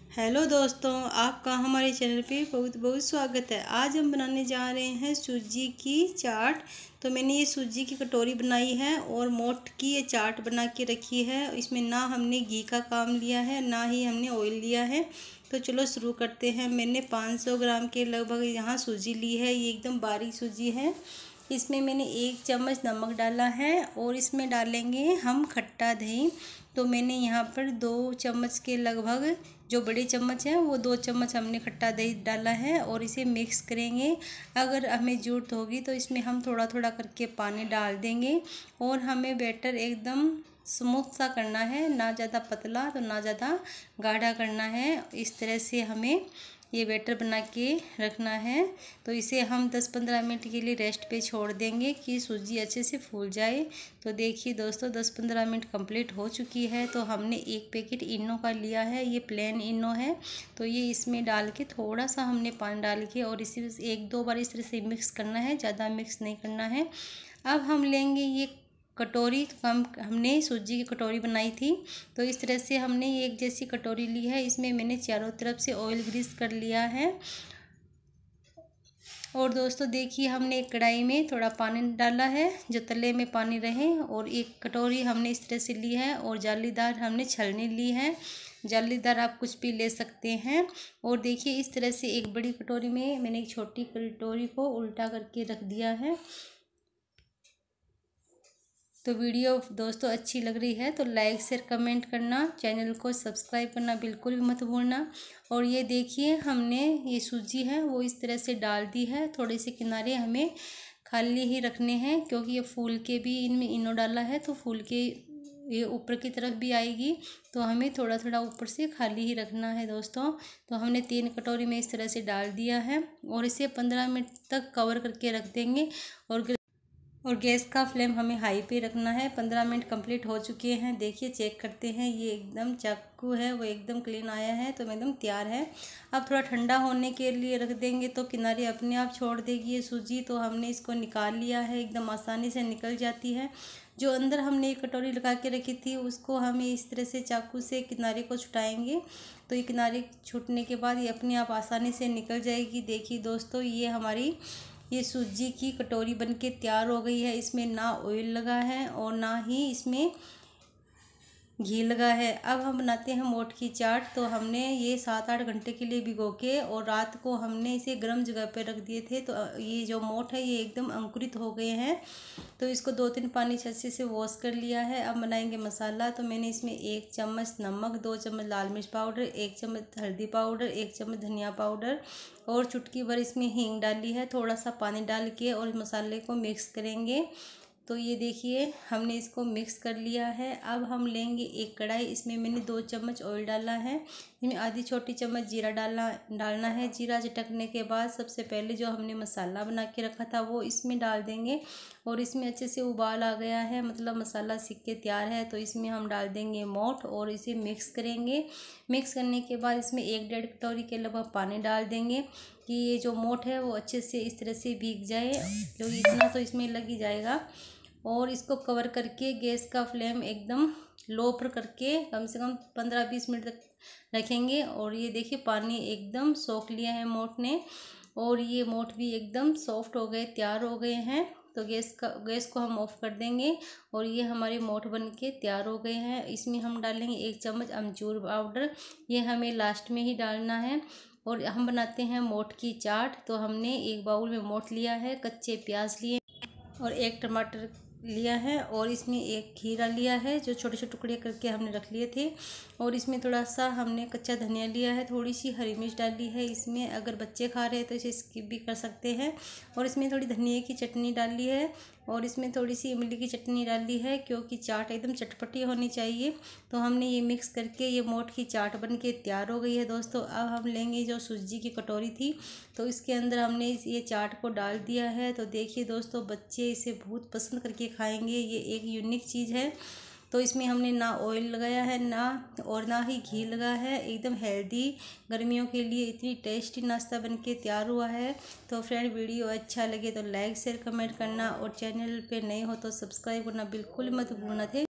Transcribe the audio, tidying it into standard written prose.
Hello दोस्तों, आपका हमारे चैनल पे बहुत बहुत स्वागत है। आज हम बनाने जा रहे हैं सूजी की चाट। तो मैंने ये सूजी की कटोरी बनाई है और मोठ की ये चाट बना के रखी है। इसमें ना हमने घी का काम लिया है, ना ही हमने ऑयल लिया है। तो चलो शुरू करते हैं। मैंने 500 ग्राम के लगभग यहाँ सूजी ली है। ये एकदम बारीक सूजी है। इसमें मैंने 1 चम्मच नमक डाला है और इसमें डालेंगे हम खट्टा दही। तो मैंने यहाँ पर 2 चम्मच के लगभग, जो बड़े चम्मच हैं वो 2 चम्मच हमने खट्टा दही डाला है और इसे मिक्स करेंगे। अगर हमें ज़रूरत होगी तो इसमें हम थोड़ा थोड़ा करके पानी डाल देंगे। और हमें बैटर एकदम स्मूथ सा करना है, ना ज़्यादा पतला तो ना ज़्यादा गाढ़ा करना है। इस तरह से हमें ये बैटर बना के रखना है। तो इसे हम 10-15 मिनट के लिए रेस्ट पे छोड़ देंगे कि सूजी अच्छे से फूल जाए। तो देखिए दोस्तों, 10-15 मिनट कंप्लीट हो चुकी है। तो हमने 1 पैकेट इनो का लिया है, ये प्लेन इनो है। तो ये इसमें डाल के थोड़ा सा हमने पानी डाल के और इसे 1-2 बार इस तरह से मिक्स करना है, ज़्यादा मिक्स नहीं करना है। अब हम लेंगे ये कटोरी। तो हमने सूजी की कटोरी बनाई थी, तो इस तरह से हमने ये एक जैसी कटोरी ली है। इसमें मैंने चारों तरफ से ऑयल ग्रीस कर लिया है। और दोस्तों देखिए, हमने एक कढ़ाई में थोड़ा पानी डाला है जो तले में पानी रहे। और एक कटोरी हमने इस तरह से ली है और जालीदार हमने छलनी ली है। जालीदार आप कुछ भी ले सकते हैं। और देखिए इस तरह से एक बड़ी कटोरी में मैंने एक छोटी कटोरी को उल्टा करके रख दिया है। तो वीडियो दोस्तों अच्छी लग रही है तो लाइक शेयर कमेंट करना, चैनल को सब्सक्राइब करना बिल्कुल भी मत भूलना। और ये देखिए, हमने ये सूजी है वो इस तरह से डाल दी है। थोड़े से किनारे हमें खाली ही रखने हैं, क्योंकि ये फूल के भी इनमें इनो डाला है तो फूल के ये ऊपर की तरफ भी आएगी। तो हमें थोड़ा थोड़ा ऊपर से खाली ही रखना है दोस्तों। तो हमने 3 कटोरी में इस तरह से डाल दिया है और इसे 15 मिनट तक कवर करके रख देंगे। और गैस का फ्लेम हमें हाई पे रखना है। 15 मिनट कंप्लीट हो चुके हैं। देखिए चेक करते हैं, ये एकदम चाकू है वो एकदम क्लीन आया है। तो एकदम तैयार है। अब थोड़ा ठंडा होने के लिए रख देंगे तो किनारे अपने आप छोड़ देगी ये सूजी। तो हमने इसको निकाल लिया है, एकदम आसानी से निकल जाती है। जो अंदर हमने एक कटोरी लगा के रखी थी उसको हमें इस तरह से चाकू से किनारे को छुटाएंगे। तो ये किनारे छूटने के बाद ये अपने आप आसानी से निकल जाएगी। देखिए दोस्तों, ये सूजी की कटोरी बनके तैयार हो गई है। इसमें ना ऑयल लगा है और ना ही इसमें घी लगा है। अब हम बनाते हैं मोठ की चाट। तो हमने ये 7-8 घंटे के लिए भिगो के और रात को हमने इसे गर्म जगह पे रख दिए थे। तो ये जो मोठ है ये एकदम अंकुरित हो गए हैं। तो इसको 2-3 पानी से अच्छे से वॉश कर लिया है। अब बनाएंगे मसाला। तो मैंने इसमें 1 चम्मच नमक, 2 चम्मच लाल मिर्च पाउडर, 1 चम्मच हल्दी पाउडर, 1 चम्मच धनिया पाउडर और चुटकी भर इसमें हींग डाली है। थोड़ा सा पानी डाल के और मसाले को मिक्स करेंगे। तो ये देखिए, हमने इसको मिक्स कर लिया है। अब हम लेंगे एक कढ़ाई। इसमें मैंने 2 चम्मच ऑयल डाला है। इसमें आधी छोटी चम्मच जीरा डालना है। जीरा झटकने के बाद सबसे पहले जो हमने मसाला बना के रखा था वो इसमें डाल देंगे। और इसमें अच्छे से उबाल आ गया है, मतलब मसाला सीख के तैयार है। तो इसमें हम डाल देंगे मोठ और इसे मिक्स करेंगे। मिक्स करने के बाद इसमें 1-1.5 कटोरी के लगभग पानी डाल देंगे कि ये जो मोठ है वो अच्छे से इस तरह से भीग जाए, क्योंकि इतना तो इसमें लग ही जाएगा। और इसको कवर करके गैस का फ्लेम एकदम लो पर करके कम से कम 15-20 मिनट तक रखेंगे। और ये देखिए, पानी एकदम सोख लिया है मोठ ने और ये मोठ भी एकदम सॉफ्ट हो गए, तैयार हो गए हैं। तो गैस को हम ऑफ कर देंगे और ये हमारे मोठ बन के तैयार हो गए हैं। इसमें हम डालेंगे 1 चम्मच अमचूर पाउडर, ये हमें लास्ट में ही डालना है। और हम बनाते हैं मोठ की चाट। तो हमने एक बाउल में मोठ लिया है, कच्चे प्याज लिए और 1 टमाटर लिया है और इसमें 1 खीरा लिया है जो छोटे छोटे टुकड़े करके हमने रख लिए थे। और इसमें थोड़ा सा हमने कच्चा धनिया लिया है, थोड़ी सी हरी मिर्च डाली है। इसमें अगर बच्चे खा रहे हैं तो इसे स्किप भी कर सकते हैं। और इसमें थोड़ी धनिया की चटनी डाली है और इसमें थोड़ी सी इमली की चटनी डाली है, क्योंकि चाट एकदम चटपटी होनी चाहिए। तो हमने ये मिक्स करके ये मोठ की चाट बन के तैयार हो गई है दोस्तों। अब हम लेंगे जो सूजी की कटोरी थी, तो इसके अंदर हमने ये चाट को डाल दिया है। तो देखिए दोस्तों, बच्चे इसे बहुत पसंद करके खाएंगे। ये एक यूनिक चीज़ है। तो इसमें हमने ना ऑयल लगाया है ना ही घी लगा है। एकदम हेल्दी, गर्मियों के लिए इतनी टेस्टी नाश्ता बनके तैयार हुआ है। तो फ्रेंड, वीडियो अच्छा लगे तो लाइक शेयर कमेंट करना और चैनल पे नए हो तो सब्सक्राइब करना बिल्कुल मत भूलना थे।